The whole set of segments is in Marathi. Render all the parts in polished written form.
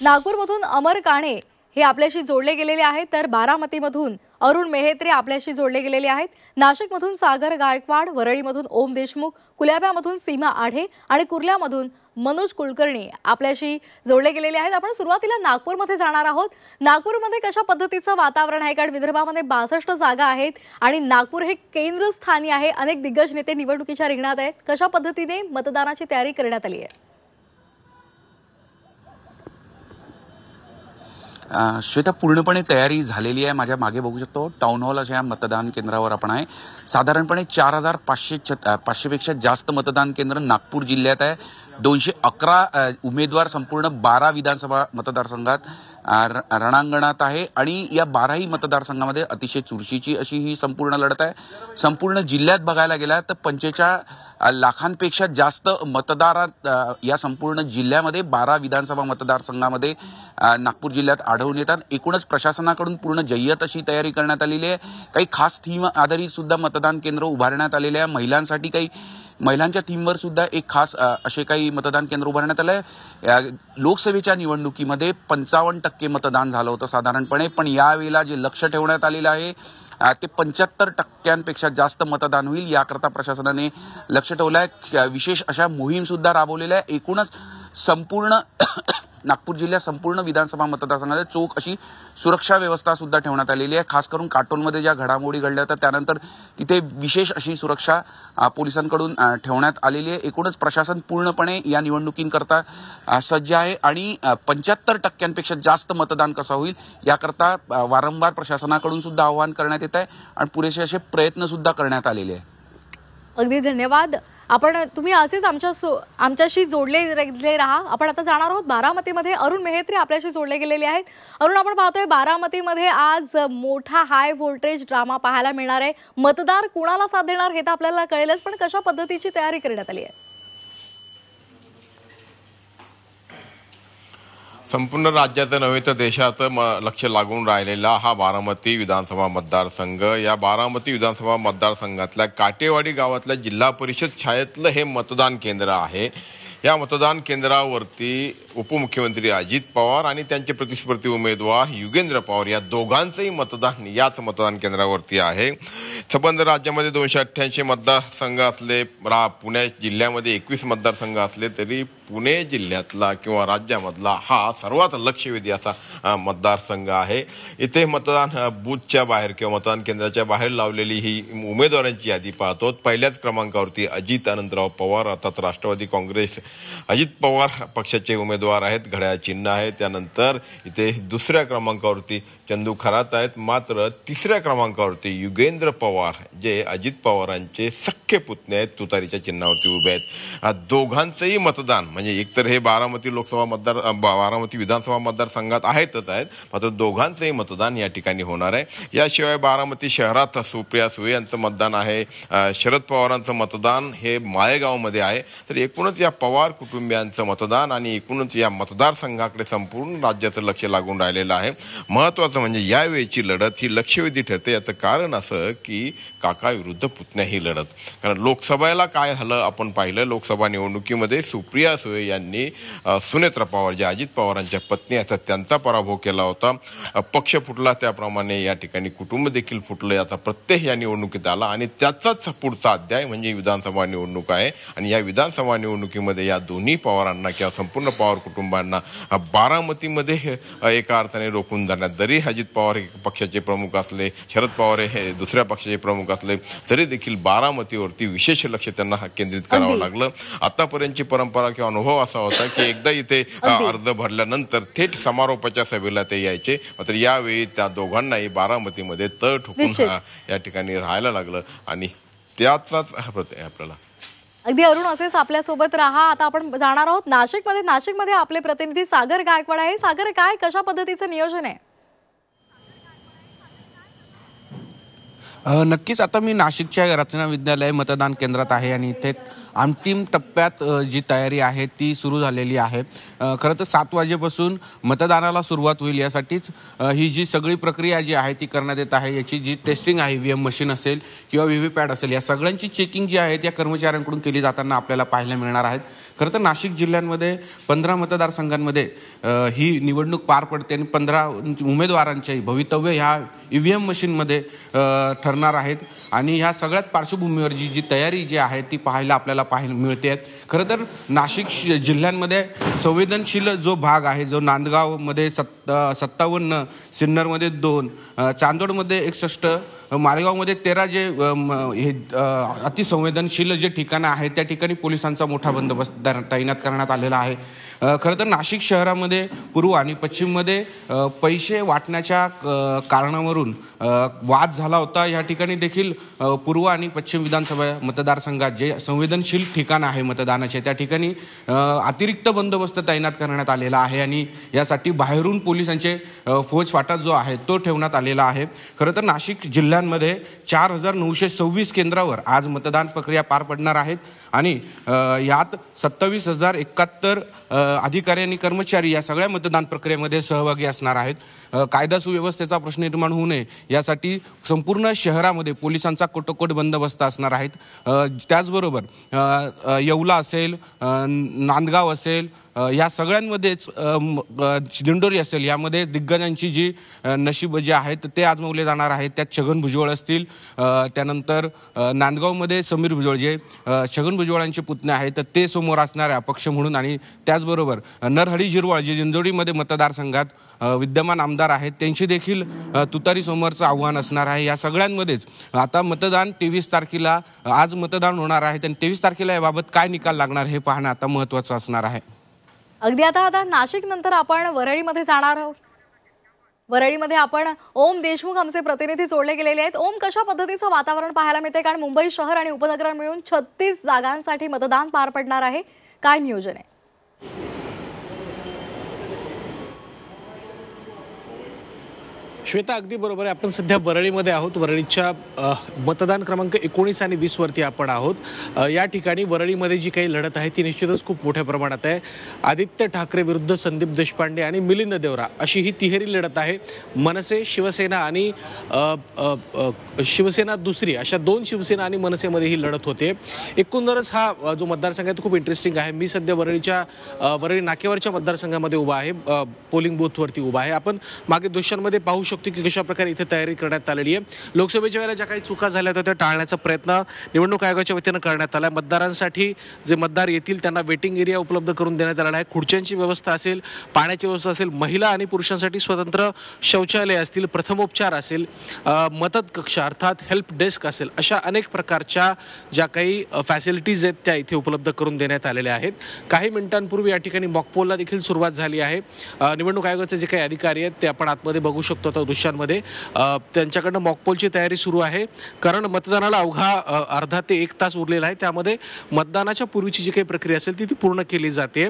नागपूरमधून अमर काणे हे आपल्याशी जोडले गेलेले आहेत, तर बारामतीमधून अरुण मेहेत्रे आपल्याशी जोडले गेलेले आहेत। नाशिकमधून सागर गायकवाड, वरळीमधून ओम देशमुख, कुल्याब्यामधून सीमा आढे आणि कुर्ल्यामधून मनोज कुलकर्णी आपल्याशी जोडले गेलेले आहेत। आपण सुरुवातीला नागपूरमध्ये जाणार आहोत। नागपूरमध्ये कशा पद्धतीचं वातावरण आहे, कारण विदर्भामध्ये 62 जागा आहेत आणि नागपूर हे केंद्रस्थानी आहे। अनेक दिग्गज नेते निवडणुकीच्या रिंगणात आहेत। कशा पद्धतीने मतदानाची तयारी करण्यात आली आहे? श्वेता, पूर्णपणे तयारी झालेली आहे। माझ्या मागे बघू शकतो टाउन हॉल अशा मतदान केंद्रावर आपण आहे। साधारणपणे 4500 पेक्षा जास्त मतदान केंद्र नागपूर जिल्ह्यात आहे। 211 उमेदवार संपूर्ण 12 विधानसभा मतदारसंघात रणांगणात आहे आणि या 12ही मतदारसंघामध्ये अतिशय चुरशीची अशी ही संपूर्ण लढत आहे। संपूर्ण जिल्ह्यात बघायला गेला तर 45 लाखांपेक्षा जास्त मतदारात या संपूर्ण जिल्ह्यामध्ये 12 विधानसभा मतदारसंघामध्ये नागपूर जिल्ह्यात आढळून येतात। एकूणच प्रशासनाकडून पूर्ण जय्यत अशी तयारी करण्यात आलेली आहे। काही खास थीम आधारित सुद्धा मतदान केंद्र उभारण्यात आलेले आहे। महिलांसाठी काही महिलांच्या थीमवर सुद्धा एक खास असे काही मतदान केंद्र उभारण्यात आले आहे। लोकसभेच्या निवडणुकीमध्ये 55% मतदान झालं होतं साधारणपणे, पण यावेळेला जे लक्ष ठेवण्यात आलेलं आहे ते 75%पेक्षा जास्त मतदान होईल याकरता प्रशासनाने लक्ष ठेवलं आहे। विशेष अशा मोहीम सुद्धा राबवलेल्या आहे। एकूणच संपूर्ण नागपूर जिल्ह्यात संपूर्ण विधानसभा मतदारसंघात चोख अशी सुरक्षा व्यवस्था सुद्धा ठेवण्यात आलेली आहे। खास करून काटोलमध्ये ज्या घडामोडी घडल्या होत्या त्यानंतर तिथे विशेष अशी सुरक्षा पोलिसांकडून ठेवण्यात आलेली आहे। एकूणच प्रशासन पूर्णपणे या निवडणुकींकरता सज्ज आहे आणि 75%पेक्षा जास्त मतदान कसं होईल याकरता वारंवार प्रशासनाकडून सुद्धा आवाहन करण्यात येत आहे आणि पुरेसे असे प्रयत्न सुद्धा करण्यात आलेले आहे। अगदी धन्यवाद। तुम्ही असेच आमच्याशी जोडले राहा। आपण आता जाणार आहोत बारामतीमध्ये। अरुण मेहेत्रे आपल्याशी जोडले गेलेले आहेत। अरुण, आपण पाहतोय बारामतीमध्ये आज मोठा हाय व्होल्टेज ड्रामा पाहायला मिळणार आहे। मतदार कुणाला साथ देणार हे तर आपल्याला कळेलच, पण कशा पद्धतीची तयारी करण्यात आली आहे? संपूर्ण राज्याचं नव्हे तर देशाचं लक्ष लागून राहिलेला हा बारामती विधानसभा मतदारसंघ। या बारामती विधानसभा मतदारसंघातल्या काटेवाडी गावातल्या जिल्हा परिषद शाळेतलं हे मतदान केंद्र आहे। या मतदान केंद्रावरती उपमुख्यमंत्री अजित पवार आणि त्यांचे प्रतिस्पर्धी उमेदवार युगेंद्र पवार या दोघांचंही मतदान याच मतदान केंद्रावरती आहे। संबंध राज्यामध्ये 288 मतदारसंघ असले, पुणे जिल्ह्यामध्ये 21 मतदारसंघ असले तरी पुणे जिल्ह्यातला किंवा राज्यामधला हा सर्वात लक्षवेधी असा मतदारसंघ आहे। इथे मतदान बूथच्या बाहेर किंवा मतदान केंद्राच्या बाहेर लावलेली ही उमेदवारांची यादी पाहतो। पहिल्याच क्रमांकावरती अजित अनंतराव पवार अर्थात राष्ट्रवादी काँग्रेस अजित पवार पक्षाचे उमेदवार आहेत, घड्याळ चिन्ह आहे। त्यानंतर इथे दुसऱ्या क्रमांकावरती चंदू खरात आहेत, मात्र तिसऱ्या क्रमांकावरती युगेंद्र पवार जे अजित पवारांचे सख्खे पुतणे आहेत तुतारीच्या चिन्हावरती उभे आहेत। दोघांचंही मतदान म्हणजे एकतर हे बारामती विधानसभा मतदारसंघात आहेतच आहेत, मात्र दोघांचंही मतदान या ठिकाणी होणार आहे। याशिवाय बारामती शहरात सुप्रिया सुळे यांचं मतदान आहे, शरद पवारांचं मतदान हे माळेगावमध्ये आहे। तर एकूणच या पवार कुटुंबियांचं मतदान आणि एकूणच या मतदारसंघाकडे संपूर्ण राज्याचं लक्ष लागून राहिलेलं आहे। महत्त्वाचं म्हणजे यावेळीची लढत ही लक्षवेधी ठरते। याचं कारण असं की काका विरुद्ध पुतण्या ही लढत, कारण लोकसभेला काय झालं आपण पाहिलं। लोकसभा निवडणुकीमध्ये सुप्रिया सुळे यांनी सुनेत्रा पवार ज्या अजित पवारांच्या पत्नी आहेत त्यांचा पराभव केला होता। पक्ष फुटला त्याप्रमाणे या ठिकाणी कुटुंब देखील फुटलं, याचा प्रत्यय या निवडणुकीत आला आणि त्याचाच पुढचा अध्याय म्हणजे विधानसभा निवडणूक आहे। आणि या विधानसभा निवडणुकीमध्ये या दोन्ही पवारांना किंवा संपूर्ण पवार कुटुंबांना बारामतीमध्ये एका अर्थाने रोखून जाण्यात, जरी अजित पवार हे पक्षाचे प्रमुख असले, शरद पवार हे दुसऱ्या पक्षाचे प्रमुख असले तरी देखील बारामतीवरती विशेष लक्ष त्यांना केंद्रित करावं लागलं। आतापर्यंतची परंपरा किंवा अनुभव असा होता की एकदा इथे अर्ज भरल्यानंतर थेट समारोपाच्या सभेला ते यायचे, मात्र यावेळी त्या दोघांनाही बारामतीमध्ये तळ ठोकून या ठिकाणी राहायला लागलं आणि त्याचाच आपल्याला अगदी अरुण असेच आपल्यासोबत राहा। आता आपण जाणार आहोत नाशिकमध्ये आपले प्रतिनिधी सागर गायकवाड आहे। सागर, काय कशा पद्धतीचं नियोजन आहे? नक्कीच आता मी नाशिकच्या रत्न विद्यालय मतदान केंद्रात आहे आणि इथे अंतिम टप्प्यात जी तयारी आहे ती सुरू झालेली आहे. खरं तर 7 वाजेपासून मतदानाला सुरुवात होईल, यासाठीच ही जी सगळी प्रक्रिया जी आहे ती करण्यात येत आहे. याची जी टेस्टिंग आहे, EVM मशीन असेल किंवा VVPAT असेल, या सगळ्यांची चेकिंग जी आहे त्या कर्मचाऱ्यांकडून केली जाताना आपल्याला पाहायला मिळणार आहेत. खरं तर नाशिक जिल्ह्यांमध्ये 15 मतदारसंघांमध्ये ही निवडणूक पार पडते आणि 15 उमेदवारांच्याही भवितव्य ह्या EVM मशीनमध्ये ठरणार आहेत. आणि ह्या सगळ्यात पार्श्वभूमीवर जी तयारी जी आहे ती आपल्याला पाहायला मिळते. खरं तर नाशिक जिल्ह्यांमध्ये संवेदनशील जो भाग आहे, जो नांदगावमध्ये 57, सिन्नरमध्ये 2, चांदोडमध्ये 61, मालेगावमध्ये 13 जे हे अतिसंवेदनशील जे ठिकाणं आहेत त्या ठिकाणी पोलिसांचा मोठा बंदोबस्त तैनात करण्यात आलेला आहे. खरं तर नाशिक शहरामध्ये पूर्व आणि पश्चिममध्ये पैसे वाटण्याच्या कारणावरून वाद झाला होता. या ठिकाणी देखील पूर्व आणि पश्चिम विधानसभा मतदारसंघात जे संवेदनशील ठिकाण आहे मतदानाचे, त्या ठिकाणी अतिरिक्त बंदोबस्त तैनात करण्यात आलेला आहे आणि यासाठी बाहेरून पोलिसांचे फौजफाटा जो आहे तो ठेवण्यात आलेला आहे. खरं तर नाशिक जिल्ह्यांमध्ये 4926 केंद्रावर आज मतदान प्रक्रिया पार पडणार आहेत आणि यात 27,071 अधिकारी आणि कर्मचारी या सगळ्या मतदान प्रक्रियेमध्ये सहभागी असणार आहेत. कायदा सुव्यवस्थेचा प्रश्न निर्माण होऊ नये यासाठी संपूर्ण शहरामध्ये पोलिसांचा कटोकट बंदोबस्त असणार आहेत. त्याचबरोबर येवला असेल, नांदगाव असेल, या सगळ्यांमध्येच दिंडोरी असेल, यामध्ये दिग्गजांची जी नशीब जे आहेत ते आजमावले जाणार आहेत. त्यात छगन भुजबळ असतील, त्यानंतर नांदगावमध्ये समीर भुजबळ जे छगन भुजबळांचे पुतणे आहेत ते समोर असणारे अपक्ष म्हणून, आणि त्याचबरोबर नरहरी झिरवाळ जे दिंडोरीमध्ये मतदारसंघात विद्यमान आमदार आहेत त्यांची देखील तुतारी समोरचं आव्हान असणार आहे. या सगळ्यांमध्येच आता मतदान 23 तारखेला आज मतदान होणार आहे आणि 23 तारखेला याबाबत काय निकाल लागणार हे पाहणं आता महत्त्वाचं असणार आहे. अगदी आता नाशिक नंतर आपण वरळीमध्ये जाणार आहोत. वरळीमध्ये आपण ओम देशमुख आमचे प्रतिनिधी जोडले गेलेले आहेत. ओम, कशा पद्धतीचं वातावरण पाहायला मिळते? कारण मुंबई शहर आणि उपनगर मिळून 36 जागांसाठी मतदान पार पडणार आहे. काय नियोजन आहे? श्वेता, अगदी बरोबर आहे. आपण सध्या वरळीमध्ये आहोत. वरळीच्या मतदान क्रमांक 19 आणि 20 वरती आपण आहोत. या ठिकाणी वरळीमध्ये जी काही लढत आहे ती निश्चितच खूप मोठ्या प्रमाणात आहे. आदित्य ठाकरे विरुद्ध संदीप देशपांडे आणि मिलिंद देवरा अशी ही तिहेरी लढत आहे. मनसे, शिवसेना आणि शिवसेना दुसरी, अशा 2 शिवसेना आणि मनसेमध्ये ही लढत होते. एकंदरच हा जो मतदारसंघ आहे तो खूप इंटरेस्टिंग आहे. मी सध्या वरळी नाक्यावरच्या मतदारसंघामध्ये उभा आहे, पोलिंग बूथवरती उभा आहे. आपण मागे दृश्यांमध्ये पाहू शकतो की कशा प्रकारे इथे तयारी करण्यात आलेली आहे. लोकसभेच्या वेळेला ज्या काही चुका झाल्या होत्या त्या टाळण्याचा प्रयत्न निवडणूक आयोगाच्या वतीनं करण्यात आला. मतदारांसाठी जे मतदार येतील त्यांना वेटिंग एरिया उपलब्ध करून देण्यात आलेला आहे. खुर्च्यांची व्यवस्था असेल, पाण्याची व्यवस्था असेल, महिला आणि पुरुषांसाठी स्वतंत्र शौचालय असतील, प्रथमोपचार असेल, मदत कक्ष अर्थात हेल्प डेस्क असेल, अशा अनेक प्रकारच्या ज्या काही फॅसिलिटीज आहेत त्या इथे उपलब्ध करून देण्यात आलेल्या आहेत. काही मिनिटांपूर्वी या ठिकाणी मॉकपोलला देखील सुरुवात झाली आहे. निवडणूक आयोगाचे जे काही अधिकारी आहेत ते आपण आतमध्ये बघू शकतो दृश्यांमध्ये. त्यांच्याकडनं मॉकपोलची तयारी सुरू आहे, कारण मतदानाला अवघा अर्धा ते 1 तास उरलेला आहे. त्यामध्ये मतदानाच्या पूर्वीची जी काही प्रक्रिया असेल ती पूर्ण केली जाते.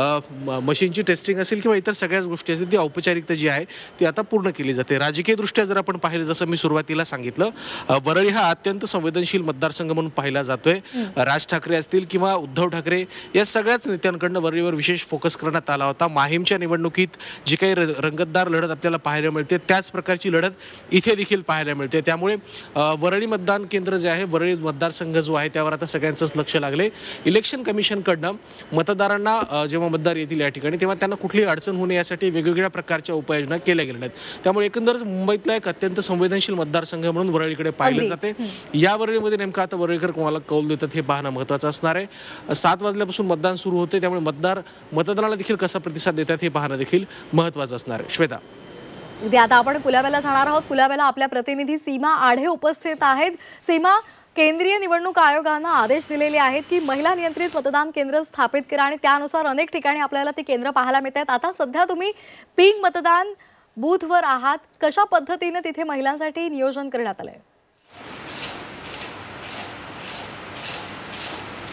मशीनची टेस्टिंग असेल किंवा इतर सगळ्याच गोष्टी असतील ती औपचारिकता जी आहे ती आता पूर्ण केली जाते. राजकीय दृष्ट्या जर आपण पाहिलं, जसं मी सुरुवातीला सांगितलं, वरळी हा अत्यंत संवेदनशील मतदारसंघ म्हणून पाहिला जातोय. राज ठाकरे असतील किंवा उद्धव ठाकरे या सगळ्याच नेत्यांकडनं वरळीवर विशेष फोकस करण्यात आला होता. माहीमच्या निवडणुकीत जी काही रंगतदार लढत आपल्याला पाहायला मिळते त्याच प्रकारची लढत इथे देखील पाहायला मिळते. त्यामुळे वरळी मतदान केंद्र जे आहे, वरळी मतदारसंघ जो आहे त्यावर आता सगळ्यांचंच लक्ष लागले. इलेक्शन कमिशनकडनं मतदारांना जेव्हा मतदार येतील या ठिकाणी तेव्हा त्यांना कुठलीही अडचण होऊ नये यासाठी वेगवेगळ्या प्रकारच्या उपाययोजना केल्या गेल्या आहेत. त्यामुळे एकंदरच मुंबईतला एक अत्यंत संवेदनशील मतदारसंघ म्हणून वरळीकडे पाहिलं जाते. या वरळीमध्ये नेमकं आता वरळीकर कोणाला कौल देतात हे पाहणं महत्त्वाचं असणार आहे. 7 वाजल्यापासून मतदान सुरू होते, त्यामुळे मतदानाला देखील कसा प्रतिसाद देतात हे पाहणं देखील महत्त्वाचं असणार आहे. श्वेता, आता आपण कुलाब्याला जाणार आहोत. कुलाब्याला आपल्या प्रतिनिधी सीमा आढे उपस्थित आहेत. सीमा, केंद्रीय निवडणूक आयोगानं आदेश दिलेले आहेत की महिला नियंत्रित मतदान केंद्र स्थापित करा आणि त्यानुसार अनेक ठिकाणी आपल्याला ती केंद्र पाहायला मिळतात. आता सध्या तुम्ही पिंक मतदान बूथवर आहात. कशा पद्धतीने तिथे महिलांसाठी नियोजन करण्यात आलंय?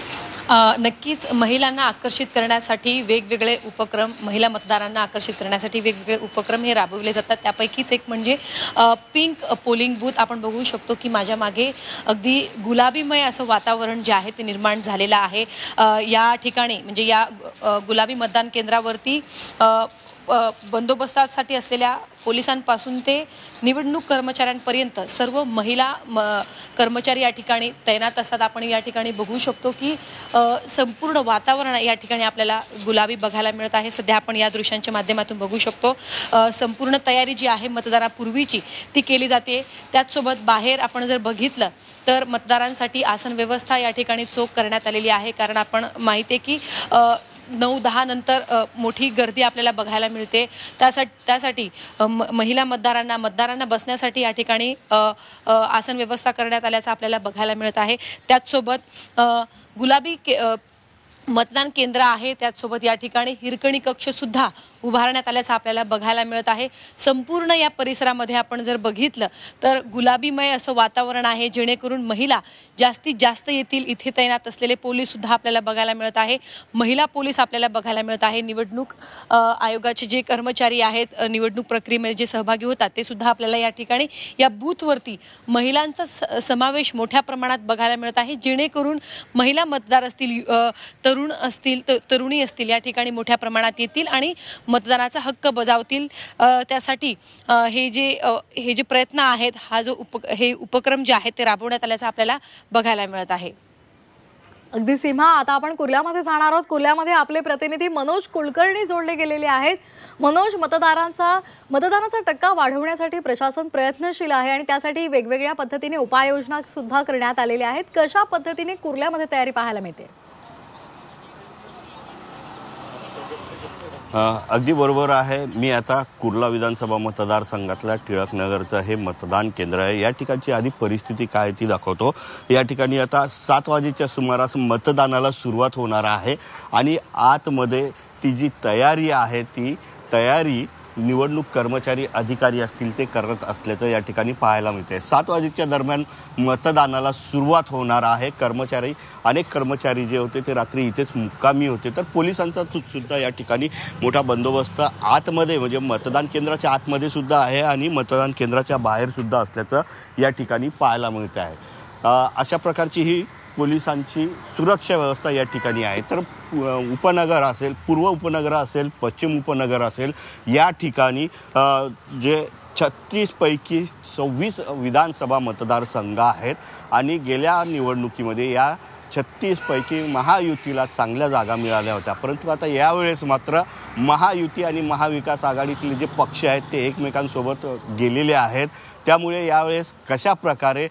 नक्कीच महिलांना आकर्षित करण्यासाठी वेगवेगळे उपक्रम, महिला मतदारांना आकर्षित करण्यासाठी वेगवेगळे उपक्रम हे राबवले जातात. त्यापैकीच एक म्हणजे पिंक पोलिंग बूथ. आपण बघू शकतो की माझ्या मागे अगदी गुलाबीमय असं वातावरण जे आहे ते निर्माण झालेलं आहे. या ठिकाणी म्हणजे या गुलाबी मतदान केंद्रावरती बंदोबस्तासाठी असलेल्या पोलिसांपासून ते निवडणूक कर्मचाऱ्यांपर्यंत सर्व महिला कर्मचारी या ठिकाणी तैनात असतात. आपण या ठिकाणी बघू शकतो की संपूर्ण वातावरण या ठिकाणी आपल्याला गुलाबी बघायला मिळत आहे. सध्या आपण या दृश्यांच्या माध्यमातून बघू शकतो संपूर्ण तयारी जी आहे मतदानापूर्वीची ती केली जाते. त्याचसोबत बाहेर आपण जर बघितलं तर मतदारांसाठी आसन व्यवस्था या ठिकाणी चोख करण्यात आलेली आहे. कारण आपण माहिती आहे की 9-10 नंतर मोठी गर्दी आपल्याला बघायला मिळते. त्यासाठी महिला मतदारांना बसण्यासाठी या ठिकाणी आसन व्यवस्था करण्यात आल्याचं आपल्याला बघायला मिळत आहे. त्याचसोबत गुलाबी मतदान केंद्र आहे. त्याचसोबत या ठिकाणी हिरकणी कक्ष सुद्धा उभारण्यात आल्याचं आपल्याला बघायला मिळत आहे. संपूर्ण या परिसरामध्ये आपण जर बघितलं तर गुलाबीमय असं वातावरण आहे, जेणेकरून महिला जास्तीत जास्त येतील. इथे तैनात असलेले पोलीस सुद्धा आपल्याला बघायला मिळत आहे. महिला पोलीस आपल्याला बघायला मिळत आहे. निवडणूक आयोगाचे जे कर्मचारी आहेत, निवडणूक प्रक्रियेमध्ये जे सहभागी होतात ते सुद्धा आपल्याला या ठिकाणी या बूथवरती महिलांचा समावेश मोठ्या प्रमाणात बघायला मिळत आहे, जेणेकरून महिला मतदार असतील, तरुणी असतील या ठिकाणी मोठ्या प्रमाणात येतील आणि मतदानाचा हक्क बजावतील. त्यासाठी हे जे प्रयत्न आहेत, हे उपक्रम जे आहेत ते राबवण्यात आल्याचं आपल्याला बघायला मिळत आहे. अगदी सीमा, आता आपण कुर्ल्यामध्ये जाणार आहोत. कुर्ल्यामध्ये आपले प्रतिनिधी मनोज कुलकर्णी जोडले गेलेले आहेत. मनोज, मतदानाचा टक्का वाढवण्यासाठी प्रशासन प्रयत्नशील आहे आणि त्यासाठी वेगवेगळ्या पद्धतीने उपाययोजना सुद्धा करण्यात आलेल्या आहेत. कशा पद्धतीने कुर्ल्यामध्ये तयारी पाहायला मिळते? अगदी बरोबर आहे. मी आता कुर्ला विधानसभा मतदारसंघातल्या टिळकनगरचं हे मतदान केंद्र आहे. या ठिकाणची आधी परिस्थिती काय ती दाखवतो. या ठिकाणी आता 7 वाजेच्या सुमारास मतदानाला सुरुवात होणार आहे आणि आतमध्ये ती जी तयारी आहे ती तयारी निवडणूक कर्मचारी अधिकारी असतील ते करत असल्याचं या ठिकाणी पाहायला मिळते. 7 वाजेच्या दरम्यान मतदानाला सुरुवात होणार आहे. अनेक कर्मचारी जे होते ते रात्री इथेच मुक्कामी होते. तर पोलिसांचा सुद्धा या ठिकाणी मोठा बंदोबस्त आतमध्ये म्हणजे मतदान केंद्राच्या आतमध्ये सुद्धा आहे आणि मतदान केंद्राच्या बाहेर सुद्धा असल्याचं या ठिकाणी पाहायला मिळते आहे. अशा प्रकारची ही पोलिसांची सुरक्षा व्यवस्था या ठिकाणी आहे. तर उपनगर असेल, पूर्व उपनगर असेल, पश्चिम उपनगर असेल, या ठिकाणी जे 36 पैकी 26 विधानसभा मतदारसंघ आहेत आणि गेल्या निवडणुकीमध्ये या 36 पैकी महायुतीला चांगल्या जागा मिळाल्या होत्या. परंतु आता यावेळेस मात्र महायुती आणि महाविकास आघाडीतले जे पक्ष आहेत ते एकमेकांसोबत गेलेले आहेत. त्यामुळे यावेळेस कशा प्रकारे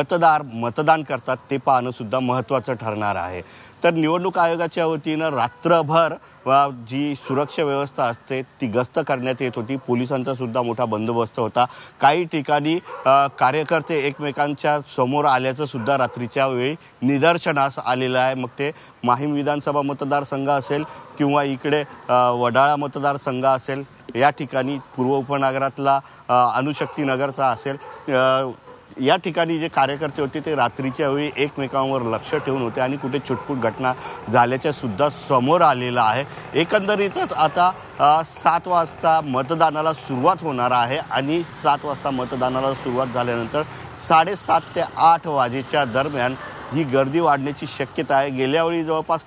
मतदान करतात ते पाहणं सुद्धा महत्त्वाचं ठरणार आहे. तर निवडणूक आयोगाच्या वतीनं रात्रभर जी सुरक्षा व्यवस्था असते ती गस्त करण्यात येत होती. पोलिसांचा सुद्धा मोठा बंदोबस्त होता. काही ठिकाणी कार्यकर्ते एकमेकांच्या समोर आल्याचं सुद्धा रात्रीच्या वेळी निदर्शनास आलेलं आहे. मग ते माहीम विधानसभा मतदारसंघ असेल किंवा इकडे वडाळा मतदारसंघ असेल, या ठिकाणी पूर्व उपनगरातला अणुशक्ती नगरचा असेल, या ठिकाणी जे कार्यकर्ते होते ते रात्रीच्या वेळी एकमेकांवर लक्ष ठेवून होते आणि कुठे छुटपुट घटना झाल्याच्या सुद्धा समोर आलेलं आहे. एकंदरीतच आता 7 वाजता मतदानाला सुरुवात होणार आहे आणि 7 वाजता मतदानाला सुरुवात झाल्यानंतर 7:30 ते 8 वाजेच्या दरम्यान ही गर्दी वाढण्याची शक्यता आहे. गेल्यावेळी जवळपास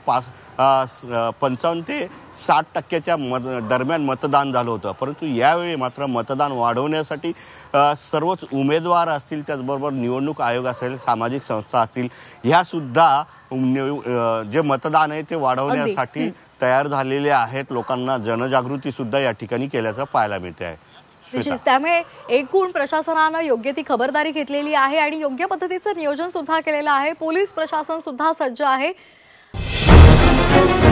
55 ते 60% दरम्यान मतदान झालं होतं. परंतु यावेळी मात्र मतदान वाढवण्यासाठी सर्वच उमेदवार असतील, त्याचबरोबर निवडणूक आयोग असेल, सामाजिक संस्था असतील, ह्यासुद्धा जे मतदान आहे ते वाढवण्यासाठी तयार झालेले आहेत. लोकांना जनजागृतीसुद्धा या ठिकाणी केल्याचं पाहायला मिळते आहे. त्यामुळे एकूण प्रशासनानं योग्य ती खबरदारी घेतलेली आहे आणि योग्य पद्धतीचं नियोजन सुद्धा केलेलं आहे. पोलीस प्रशासन सुद्धा सज्ज आहे.